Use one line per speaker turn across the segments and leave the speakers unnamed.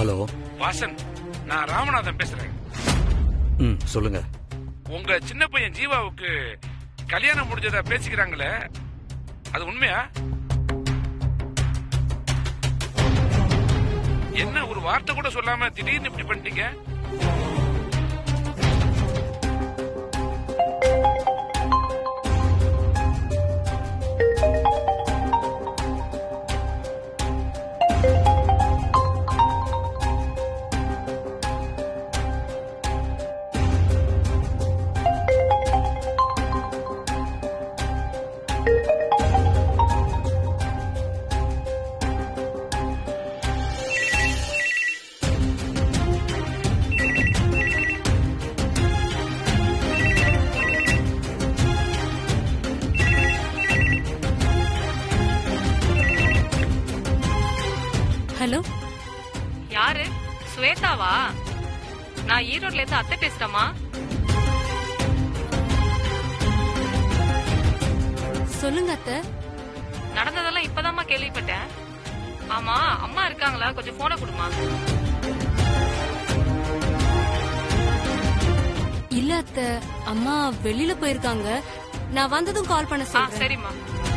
Hello
Vasan, நான் ராமநாதன் பேசுறேன்.
சொல்லுங்க.
உங்க சின்ன பையன் ஜீவாவுக்கு கல்யாணம் முடிஞ்சதா பேசிக்கிறாங்களே, அது உண்மையா? என்ன ஒரு வார்த்தை கூட சொல்லாம திடீர்னு இப்படி பண்ணிட்டீங்க?
ஹலோ,
யாரு? ஸ்வேதாவா? நான் ஈரோட்ல இருந்து அத்தை பேசுறேமா.
சொல்லுங்க அத்தை.
நடந்ததெல்லாம் இப்பதாம்மா கேள்விப்பட்டேன். ஆமா, அம்மா இருக்காங்களா? கொஞ்சம் போனை கொடுமா.
இல்ல அத்தை, அம்மா வெளியில போயிருக்காங்க. நான் வந்ததும் கால் பண்ண சொல்றேன்.
சரிம்மா.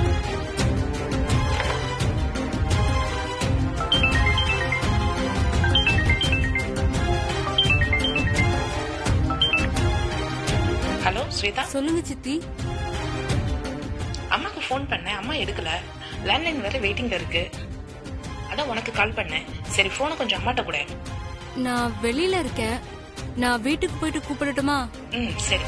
ஹலோ ஸ்வேதா.
சொல்லுங்க சித்தி.
அம்மாக்கு ஃபோன் பண்ணேன், அம்மா எடுக்கல. லேண்ட்லைன் வேற வெயிட்டிங்ல இருக்கு. அதான் உனக்கு கால் பண்ணேன். சரி, போனை கொஞ்சம் அம்மாட்ட கூட.
நான் வெளியில இருக்கேன். நான் வீட்டுக்கு போயிட்டு கூப்பிடட்டுமா?
சரி.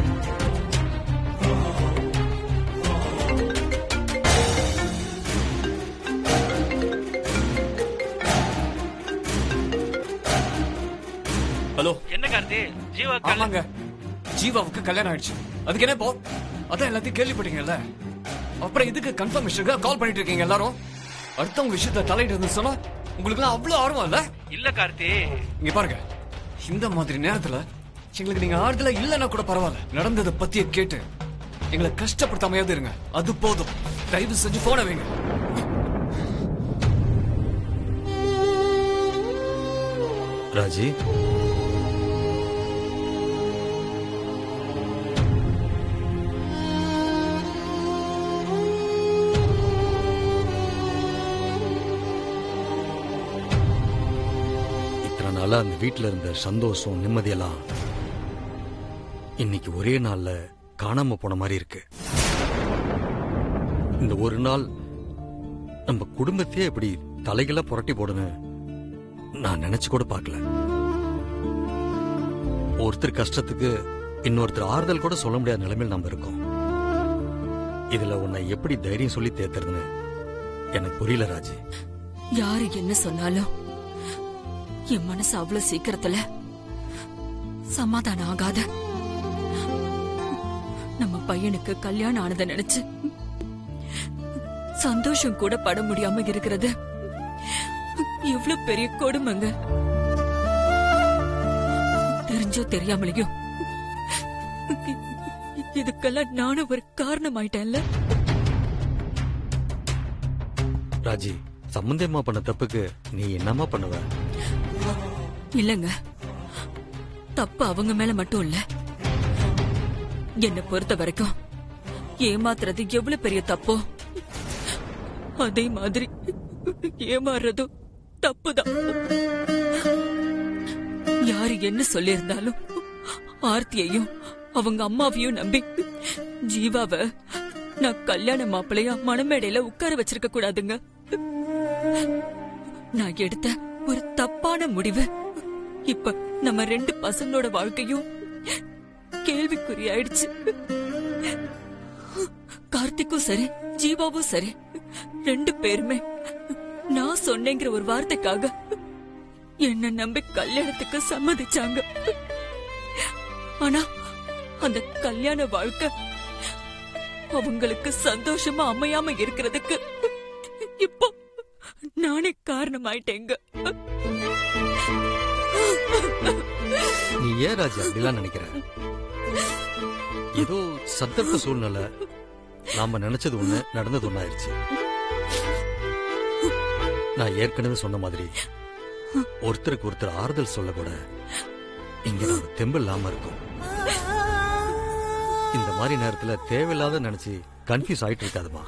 ஹலோ.
என்ன கார்த்தி? ஜீவா
ஆமாங்க, ஜீவாவுக்கு கல்யாணம் ஆயிடுச்சு. அதுக்கு என்ன இப்போ? அதான் எல்லாத்தையும் கேள்விப்பட்டீங்கல்ல. அப்புறம் இதுக்கு கன்ஃபர்மேஷனுக்கு கால் பண்ணிட்டு இருக்கீங்க எல்லாரும். அடுத்தவங்க விஷயத்த தலையிட்டு இருந்து சொன்னா உங்களுக்கு எல்லாம் அவ்வளவு ஆர்வம் இல்ல?
இல்ல கார்த்தி,
இங்க பாருங்க, இந்த மாதிரி நேரத்துல எங்களுக்கு நீங்க ஆறுதலா இல்லன்னா கூட பரவாயில்ல. நடந்ததை பத்திய கேட்டு எங்களை கஷ்டப்படுத்தாமையாவது இருங்க, அது போதும். தயவு செஞ்சு போன வைங்க.
ராஜி, அந்த வீட்டுல இருந்த சந்தோஷம் நிம்மதியெல்லாம் இன்னைக்கு ஒரே நாள்ல காணாம போன மாதிரி இருக்கு. இந்த ஒரு நாள் நம்ம குடும்பத்தையே இப்படி தலைகள புரட்டி போடணும் நான் நினைச்சு கூட பார்க்கல. ஒருத்தர் கஷ்டத்துக்கு இன்னொருத்தர் ஆறுதல் கூட சொல்ல முடியாத நிலைமையில் நம்ம இருக்கோம். இதுல உன்னை எப்படி தைரியம் சொல்லி தேத்துறதுன்னு எனக்கு புரியல ராஜி.
யாரு என்ன சொன்னாலும் என் மனசு அவ்வளவு சீக்கிரத்துல சமாதானம் ஆகாத. நம்ம பையனுக்கு கல்யாணம் ஆனதை நினைச்சு சந்தோஷம் கூட பட முடியாம இருக்கிறது எவ்வளவு பெரிய கொடுமைங்க. தெரிஞ்சோ தெரியாமலையோ இதுக்கெல்லாம் நானும் ஒரு காரணம் ஆயிட்டேன்ல.
ராஜி, சம்பந்தமா பண்ண தப்புக்கு நீ என்னமா பண்ணுவ?
இல்லங்க, தப்பு அவங்க மேல மட்டும் இல்ல. என்ன பொறுத்த வரைக்கும் ஏமாத்துறது எவ்வளவு பெரிய தப்போ அதே மாதிரி ஏமாறுறதும் தப்புதான். யாரு என்ன சொல்லியிருந்தாலும் ஆர்த்தியையும் அவங்க அம்மாவையும் நம்பி ஜீவாவை நான் கல்யாண மாப்பிள்ளையா மணமேடையில உட்கார வச்சிருக்க கூடாதுங்க. நான் எடுத்த ஒரு தப்பான முடிவு இப்ப நம்ம ரெண்டு பசங்களோட வாழ்க்கையும் கேள்விக்குறியாயிடுச்சு. கார்த்திக்கும் சரி ஜீவாவும் சரி ரெண்டு பேருமே நான் சொன்னேங்கிற ஒரு வார்த்தைக்காக என்ன நம்பி கல்யாணத்துக்கு சம்மதிச்சாங்க. ஆனா அந்த கல்யாண வாழ்க்கை அவங்களுக்கு சந்தோஷமா அமையாம இருக்கிறதுக்கு இப்போ நானே காரணமாயிட்டேங்க.
நீ ஏன் ராஜா அப்படிலாம் நினைக்கிற? ஏதோ சந்தர்ப்ப சூழ்நிலை, நாம நினைச்சது ஒண்ணு நடந்தது ஒண்ணாயிருச்சு. நான் ஏற்கனவே சொன்ன மாதிரி ஒருத்தருக்கு ஒருத்தர் ஆறுதல் சொல்ல கூட இங்க ஒரு தெம்பு இல்லாம இருக்கும். இந்த மாதிரி நேரத்துல தேவையில்லாத நினைச்சு கன்ஃபியூஸ் ஆயிட்டு இருக்காதுமா.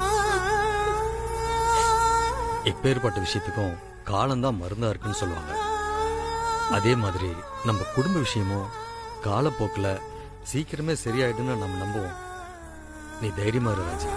எப்பேற்பட்ட விஷயத்துக்கும் காலம்தான் மருந்தா இருக்குன்னு சொல்லுவாங்க. அதே மாதிரி நம்ம குடும்ப விஷயமும் காலப்போக்குல சீக்கிரமே சரியாயிடுன்னு நம்ம நம்புவோம். நீ தைரியமா இரு ராஜி.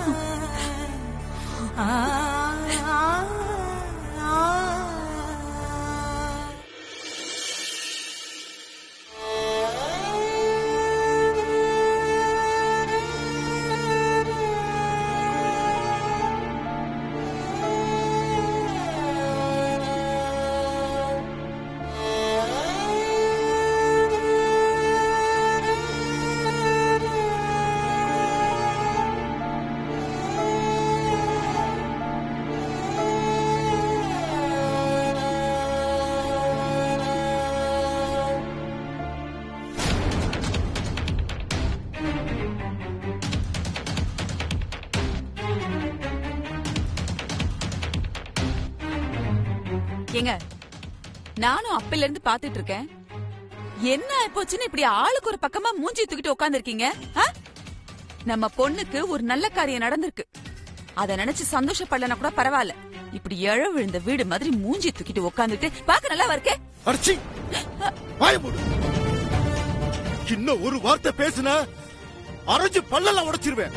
ஏங்க, நானும் அப்பல இருந்து பாத்துட்டு இருக்கேன். என்ன ஆயிப்போச்சுன்னு இப்படி ஆளுக்கு ஒரு பக்கமா மூஞ்சி தூக்கிட்டு உட்கார்ந்து இருக்கீங்க? நம்ம பொண்ணுக்கு ஒரு நல்ல காரியம் நடந்திருக்கு. அத நினைச்சு சந்தோஷப்படலனா கூட பரவாயில்ல. இப்படி எழ விழுந்த வீடு மாதிரி மூஞ்சி தூக்கிட்டு உட்கார்ந்துட்டு பாக்க நல்லா இருக்கே.
அர்ச்சி, வாய மூடு. இன்னும் ஒரு வார்த்தை பேசுனா அரைஞ்சு பல்லெல்லாம் உடைச்சிருவேன்.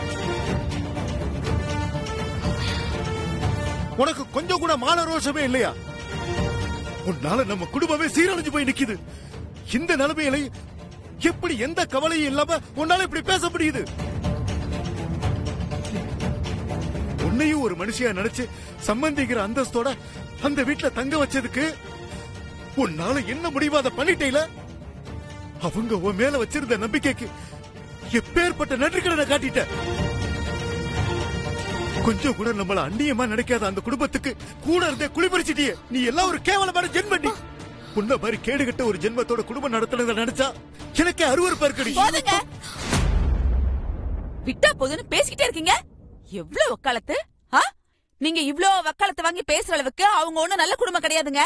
உனக்கு கொஞ்சம் கூட மான ரோஷமே இல்லையா? உன்னால நம்ம குடும்பமே சீரழிஞ்சு போய் நிக்குது. இந்த நிலைமையில எப்படி எந்த கவலையும் இல்லாம உன்னால இப்படி பேச முடியுது? உன்னையும் ஒரு மனுஷியா நினைச்சு சம்பந்திக்கிற அந்தஸ்தோட அந்த வீட்டுல தங்க வச்சதுக்கு உன்னால என்ன முடிவோ அதை பண்ணிட்டேல. அவங்க உன் மேல வச்சிருந்த நம்பிக்கைக்கு எப்பேற்பட்ட நன்றிக்கடனை காட்டிட்ட. கொஞ்சம் கூட நம்மள அந்நியமா நினைக்காத அந்த குடும்பத்துக்கு கூட இருந்தே குளிபறிச்சிட்டியே. நீ எல்லாம் ஒரு கேவலமான ஜென்மண்டி. உன்ன மாதிரி கேடுகட்ட ஒரு ஜென்மத்தோட குடும்பம் நடத்துறத நினைச்சா எனக்கு அருவருப்பா இருக்குடி.
விட்டா போதுன்னு பேசிக்கிட்டே இருக்கீங்க. எவ்வளவு வக்காலத்து? நீங்க இவ்ளோ வக்காலத்து வாங்கி பேசுற அளவுக்கு அவங்க ஒண்ணும் நல்ல குடும்பம் கிடையாதுங்க.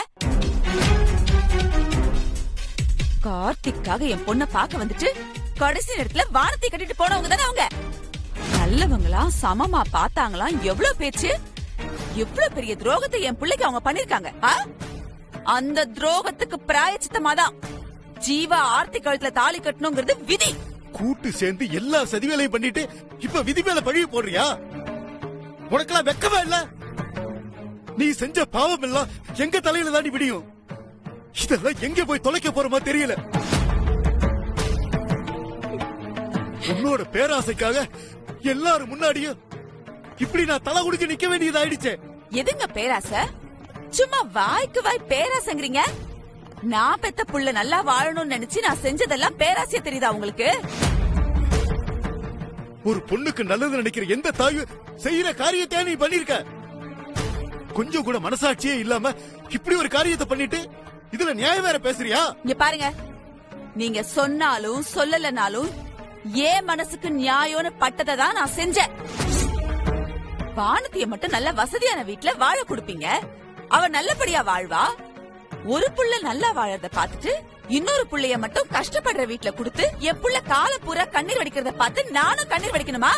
கார்த்திக்காக என் பொண்ண பாக்க வந்துட்டு கடைசி நேரத்துல வானத்தை கட்டிட்டு போனவங்க தானே அவங்க. நல்லவங்களா சமமா பார்த்தாங்களாம். எவ்வளவு பேச்சு, எவ்வளவு பெரிய துரோகத்தை என் பிள்ளைக்கு அவங்க பண்ணிருக்காங்க. அந்த துரோகத்துக்கு பிராயச்சித்தமாதான் ஜீவா ஆர்த்தி கழுத்துல தாலி கட்டணுங்கிறது விதி.
கூட்டு சேர்ந்து எல்லா சதிவேலையும் பண்ணிட்டு இப்ப விதி மேல பழி போடுறியா? உனக்கெல்லாம் வெக்கமா இல்ல? நீ செஞ்ச பாவம் எல்லாம் எங்க தலையில தாண்டி விடியும். இதெல்லாம் எங்க போய் தொலைக்க போறோமா தெரியல. உன்னோட பேராசைக்காக எல்லாரும் முன்னாடியும் இப்படி நான் தலை குடிச்சு நிக்க வேண்டியதாயிடுச்சே.
எதுங்க பேராசை? சும்மா வாய்க்கு வாய் பேராசைங்கிறீங்க. நான் பெத்த புள்ள நல்லா வாழணும்னு நினைச்சு நான் செஞ்சதெல்லாம் பேராசையா தெரியுதா உங்களுக்கு?
ஒரு பொண்ணுக்கு நல்லது நினைக்கிற எந்த தாயும் செய்யற காரியத்தை நீ பண்ணிருக்க. கொஞ்சம் கூட மனசாட்சியே இல்லாம இப்படி ஒரு காரியத்தை பண்ணிட்டு இதுல நியாயம் வேற பேசுறியா?
இங்க பாருங்க, நீங்க சொன்னாலும் சொல்லலனாலும் ஏன் மனசுக்கு நியாயம்னு பட்டதை தான் நான் செஞ்சேன். வானத்திய மட்டும் நல்ல வசதியான வீட்டுல வாழ கொடுப்பீங்க. அவ நல்லபடியா வாழ்வா. ஒரு புள்ள நல்லா வாழறத பாத்துட்டு இன்னொரு புள்ளைய மட்டும் கஷ்டப்படுற வீட்டுல கொடுத்து என் புள்ள கால பூரா கண்ணீர் வடிக்கிறத பார்த்து நானும் கண்ணீர் வடிக்கணுமா?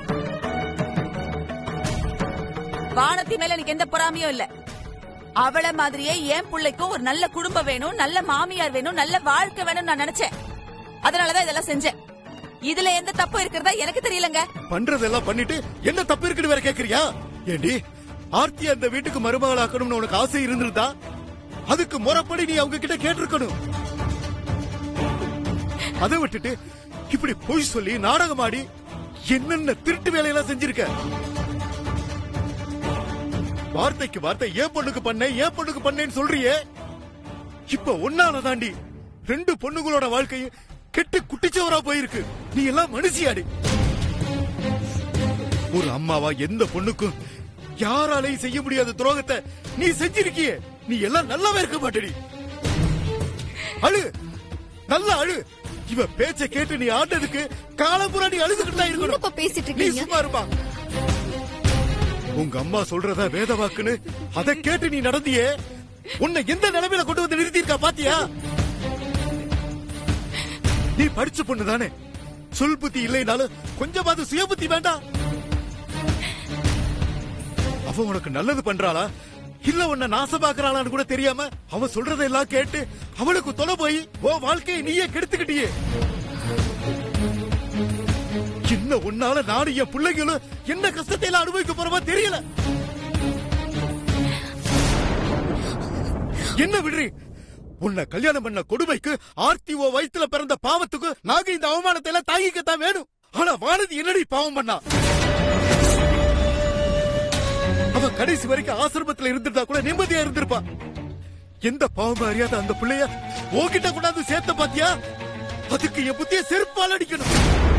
வானத்தி மேல எனக்கு எந்த பொறாமையும் இல்ல. அவள மாதிரியே என் புள்ளைக்கும் ஒரு நல்ல குடும்பம் வேணும், நல்ல மாமியார் வேணும், நல்ல வாழ்க்கை வேணும் நான் நினைச்சேன். அதனாலதான் இதெல்லாம் செஞ்சேன். இதுல எந்த தப்பு இருக்கிறதா எனக்கு தெரியலங்க.
பண்றதெல்லாம் பண்ணிட்டு என்ன தப்பு இருக்குன்னு வேற கேக்குறியா? ஏண்டி ஆர்த்தி அந்த வீட்டுக்கு மருமகளாக்கணும்னு உனக்கு ஆசை இருந்திருந்தா அதுக்கு முறைப்படி நீ அவங்க கிட்ட கேட்டிருக்கணும். அதை விட்டுட்டு இப்படி பொய் சொல்லி நாடகமாடி என்னென்ன திருட்டு வேலையெல்லாம் செஞ்சிருக்க. வார்த்தைக்கு வார்த்தை ஏன் பொண்ணுக்கு பண்ணேன்னு சொல்றியே. இப்ப ஒன்னால தாண்டி 2 பொண்ணுங்களோட வாழ்க்கையும் கெட்டு குட்டிச்சவரா போயிருக்கு. நீ எல்லாம் மனுஷியாடி. ஒரு அம்மாவா எந்த பொண்ணுக்கும் யாராலையும் செய்ய முடியாத துரோகத்தை நீ செஞ்சிருக்கியே. நீ எல்லாம் நல்லாவே இருக்க மாட்டடி. அழு, நல்லா அழு. இவ பேச்ச கேட்டு நீ ஆட்டதுக்கு காலம்புறா நீ அழுதுகிட்டு தான் இருக்கணும்.
பேசிட்டு
நீ சும்மா இருப்பா. உங்க அம்மா சொல்றதா வேத வாக்குன்னு அதை கேட்டு நீ நடந்தியே, உன்னை எந்த நிலைமையில கொண்டு வந்து நிறுத்திருக்கா பாத்தியா? நீ படிச்ச பொண்ணு தானே, சொல் புத்தி இல்லைனாலும் கொஞ்சமாவது சுய புத்தி வேண்டாம்? அவ உனக்கு நல்லது பண்றாளா இல்ல உன்னை நாசமாக்குறாளான்னு கூட தெரியாம அவ சொல்றதெல்லாம் கேட்டு அவளுக்கு தொலை போய் உன் வாழ்க்கையை நீயே கெடுத்துக்கிட்டியே. என்ன உன்னால நானும் என் பிள்ளைகளும் என்ன கஷ்டத்தை எல்லாம் அனுபவிக்க போறோமா தெரியல. என்ன விடுறி, உன்னை கல்யாணம் பண்ண கொடுமைக்கு ஆர்த்திஓ வயித்துல பிறந்த பாவத்துக்கு நாங்க இந்த அவமானத்தை எல்லாம் தாங்கிக்கத்தான் வேணும். ஆனா வானதி என்னடி பாவம் பண்ணா? அவ கடைசி வரைக்கும் ஆசிரமத்துல இருந்திருந்தா கூட நிம்மதியா இருந்திருப்பா. எந்த பாவம் அறியாத அந்த பிள்ளைய உன்கிட்ட கொண்டாந்து சேர்த்த பாத்தியா? அதுக்கு என் புத்திய செருப்பால் அடிக்கணும்.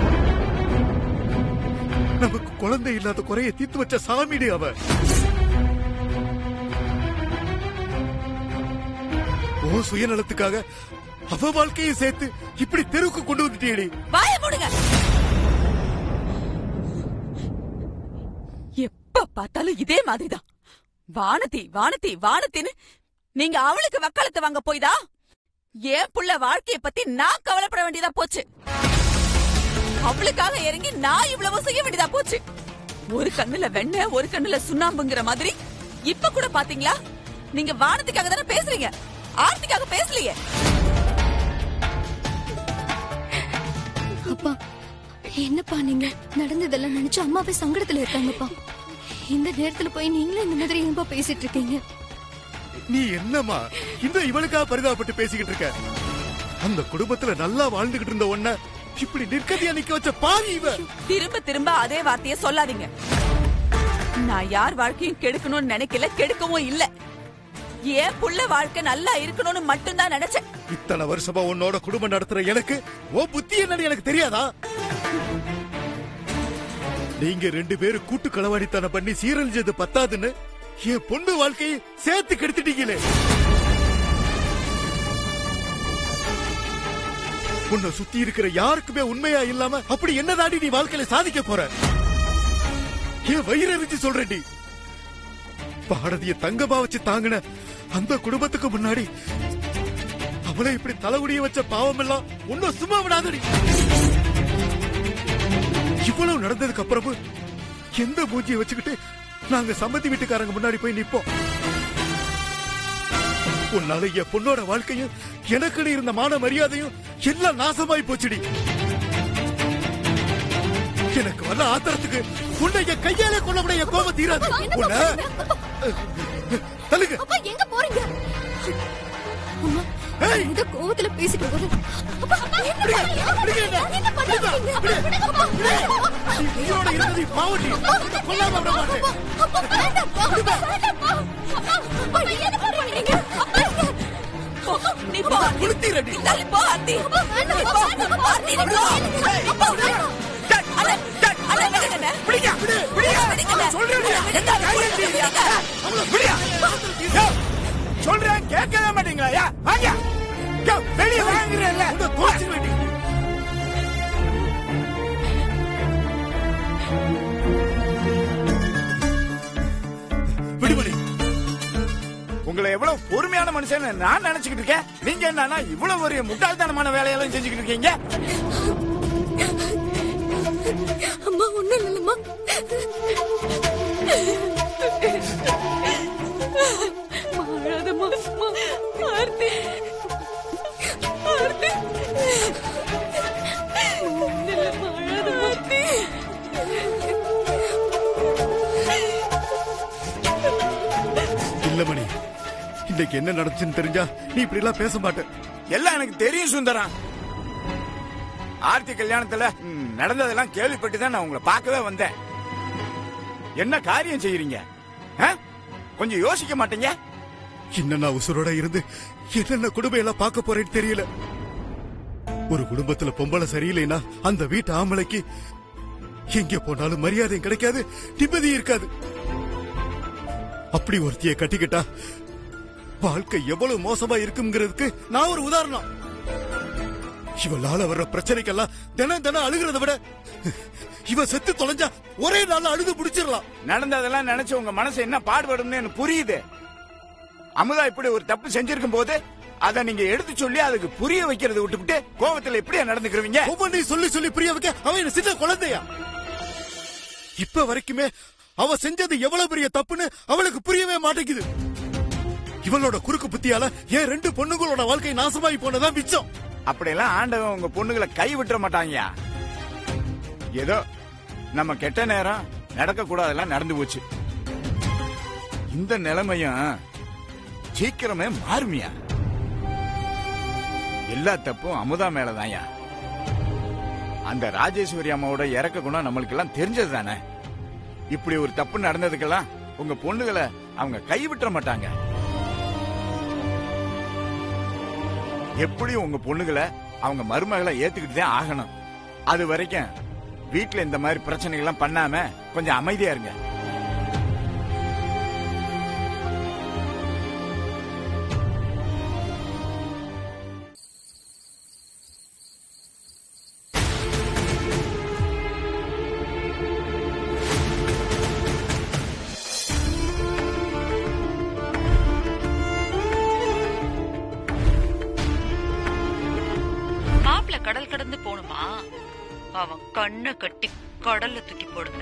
நமக்கு குழந்தை இல்லாத குறைய தீர்த்து வச்ச சாமிடி அவ. ஓ சுயநலத்துக்காக அவ வாழ்க்கையை சேர்த்து இப்படி தெருவுக்கு கொண்டு வந்துட்டீடி.
வாய மூடுங்க. எப்ப பார்த்தாலும் இதே மாதிரிதான். வானதி வானதி வானத்தின்னு நீங்க அவளுக்கு வக்காலத்தை வாங்க போய்தா என் புள்ள வாழ்க்கைய பத்தி நான் கவலைப்பட வேண்டியதா போச்சு. அவளுக்காக இறங்கி நான் இவ்வளவு செய்ய வேண்டியதா போச்சு. ஒரு கண்ணுல வெண்ணெய் ஒரு கண்ணுல சுண்ணாம்புங்கிற மாதிரி இப்ப கூட பாத்தீங்களா? நீங்க வானத்துக்காக தானே பேசுறீங்க, ஆர்த்திக்காக பேசலையே.
அப்பா என்னப்பா நீங்க நடந்ததெல்லாம் நினைச்சு அம்மாவே சங்கடத்துல இருக்காங்கப்பா. இந்த நேரத்துல போய் நீங்களும் இந்த மாதிரி ஏன்பா பேசிட்டு இருக்கீங்க?
நீ என்னமா இன்னும் இவளுக்காக பரிதாபப்பட்டு பேசிக்கிட்டு இருக்க? அந்த குடும்பத்துல நல்லா வாழ்ந்துகிட்டு இருந்த ஒன்ன இப்படி நிற்கதியா நிக்க வச்ச பாவி இவ.
திரும்ப திரும்ப அதே வார்த்தையை சொல்லாதீங்க. நான் யார் வாழ்க்கையும் கெடுக்கணும்னு நினைக்கல, கெடுக்கவும் இல்ல. ஏன் புள்ள வாழ்க்கை நல்லா இருக்கணும்னு மட்டும்தான் நினைச்சேன்.
இத்தனை வருஷமா உன்னோட குடும்பம் நடத்துற எனக்கு ஓ புத்தி என்னன்னு எனக்கு தெரியாதா? நீங்க 2 பேரும் கூட்டு களவாடித்தனம் பண்ணி சீரழிஞ்சது பத்தாதுன்னு என் பொண்ணு வாழ்க்கையை சேர்த்து கெடுத்துட்டீங்களே. உன்னை சுத்தி இருக்கிற யாருக்குமே உண்மையா இல்லாம அப்படி என்னதாடி நீ வாழ்க்கையில சாதிக்க போற? என் வயிறறிஞ்சு சொல்றேன்டி. பாரதிய தங்கமா வச்சு தாங்கின அந்த குடும்பத்துக்கு முன்னாடி அவளை இப்படி தலைகுடிய வச்ச பாவம் எல்லாம் உன்ன சும்மா விடாதடி. இவ்வளவு நடந்ததுக்கு அப்புறமும் எந்த மூஞ்சியை வச்சுக்கிட்டு நாங்க சம்மதி வீட்டுக்காரங்க முன்னாடி போய் நிப்போம்? உன்னால என் பொண்ணோட வாழ்க்கையும் எனக்கு இருந்த மான மரியாதையும் எல்லாம் நாசமாய் போச்சுடி. எனக்கு வர ஆத்திரத்துக்கு உன்னை என் கையாலே கொள்ளப்பட என் கோபம் தீராது. உன்னை தள்ளுங்க.
எங்க போறீங்க? இந்த கோவத்துல பேசிட்டு போற
சொல்றேன் கேட்கவே மாட்டீங்களா? வெளியே வாங்குறேன்ல தோச்சு வேண்டி. உங்களை எவ்வளவு பொறுமையான மனுஷன் நான் நினைச்சுக்கிட்டு இருக்கேன். நீங்க என்னன்னா இவ்வளவு ஒரு முட்டாள்தனமான வேலையெல்லாம் செஞ்சுக்கிட்டு இருக்கீங்க.
அம்மா ஒண்ணு இல்லம்மா.
ஆர்த்தி ஆர்த்தி
இல்ல மணி, இன்னைக்கு என்ன நடந்துச்சுன்னு தெரிஞ்சா நீ இப்படி எல்லாம் பேச மாட்ட.
எல்லாம் எனக்கு தெரியும் சுந்தரம். ஆர்த்தி கல்யாணத்துல நடந்ததெல்லாம் கேள்விப்பட்டுதான் நான் உங்களை பார்க்கவே வந்தேன். என்ன காரியம் செய்யறீங்க? கொஞ்சம் யோசிக்க மாட்டீங்க?
இன்னும் நான் உசுரோட இருந்து என்னென்ன குடும்பம் எல்லாம் பார்க்க போறேன்னு தெரியல. ஒரு குடும்பத்துல பொம்பளை சரியில்லைன்னா அந்த வீட்டு ஆம்பளைக்கு எங்க போனாலும் மரியாதையும் கிடைக்காது, நிம்மதியும் இருக்காது. அப்படி ஒருத்திய கட்டிக்கிட்டா வாழ்க்கை எவ்வளவு மோசமா இருக்குங்கிறதுக்கு நான் ஒரு உதாரணம். இவளால வர்ற பிரச்சனைக்கெல்லாம் தினம் தினம் அழுகிறத விட இவ செத்து தொலைஞ்சா ஒரே நாள் அழுது முடிச்சிடலாம்.
நடந்ததெல்லாம் நினைச்சு உங்க மனசு என்ன பாடுபடும் புரியுது. அமுதா இப்படி ஒரு தப்பு செஞ்சிருக்கும் போது அத நீங்க எடுத்து சொல்லி அதுக்கு புரிய வைக்கிறத விட்டுவிட்டு கோவத்துல இப்படியா நடந்துக்கிறீங்க?
ஒவ்வொன்றையும் சொல்லி சொல்லி புரிய வைக்க அவன் என்ன சின்ன குழந்தையா? இப்ப வரைக்குமே அவ செஞ்சது எவ்வளவு பெரிய தப்புன்னு அவளுக்கு புரியவே மாட்டேங்குது. இவளோட குறுக்கு புத்தியால ஏன் 2 பொண்ணுங்களோட வாழ்க்கை நாசமாகி போனதான் மிச்சம்.
அப்படியெல்லாம் ஆண்டவன் உங்க பொண்ணுகளை கை விட்டுற மாட்டாங்கயா. ஏதோ நம்ம கெட்ட நேரம் நடக்க கூடாதெல்லாம் நடந்து போச்சு. இந்த நிலைமையும் சீக்கிரமே மாறுமியா. எல்லா தப்பும் அமுதா மேலதான்யா. அந்த ராஜேஸ்வரி அம்மாவோட இறக்க குணம் நம்மளுக்கு எல்லாம் தெரிஞ்சது தானே. இப்படி ஒரு தப்பு நடந்ததுக்கெல்லாம் உங்க பொண்ணுகளை அவங்க கைவிட்டுற மாட்டாங்க. எப்படியும் உங்க பொண்ணுகளை அவங்க மருமகளை ஏத்துக்கிட்டு தான் ஆகணும். அது வரைக்கும் வீட்டுல இந்த மாதிரி பிரச்சனைகள்லாம் பண்ணாம கொஞ்சம் அமைதியா இருங்க.
கடல் கடந்து போணுமா? அவன் கண்ணை கட்டி கடல்ல தூக்கி போடுங்க.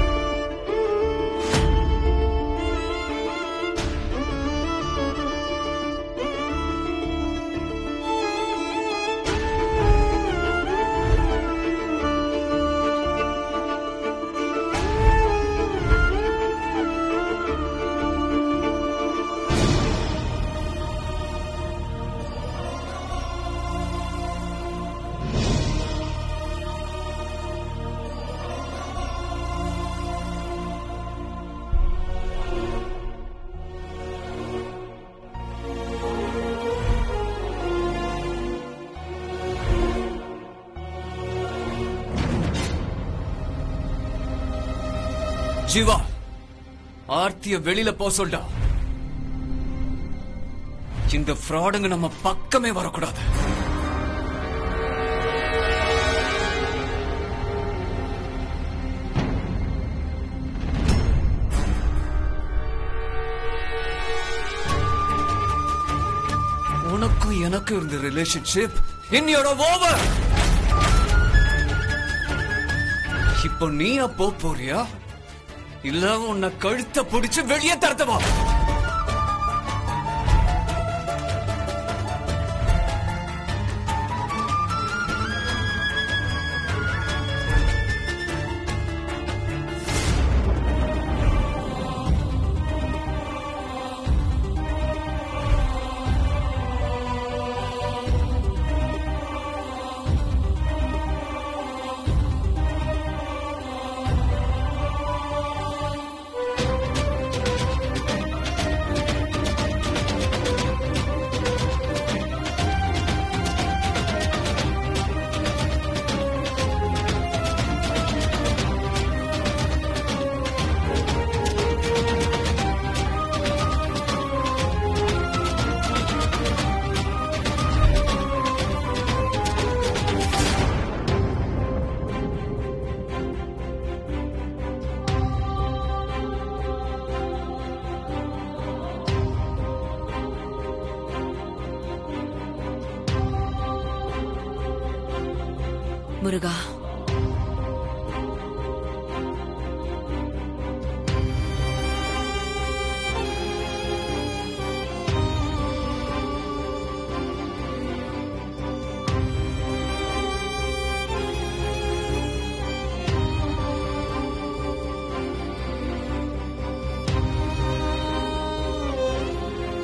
ஜீவா, ஆர்த்திய வெளியில போ சொல்டா. இந்த ஃப்ராடுங்க நம்ம பக்கமே வரக்கூடாது. உனக்கும் எனக்கு இருந்த ரிலேஷன்ஷிப் இன்னையோட ஓவர். இப்போ நீ அப்போ போறியா இல்ல உன்னை கழுத்த பிடிச்சு வெளியே தரத்தவா?
முருகா,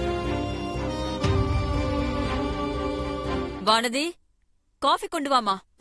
வானதி, காஃபி கொண்டு வாமா.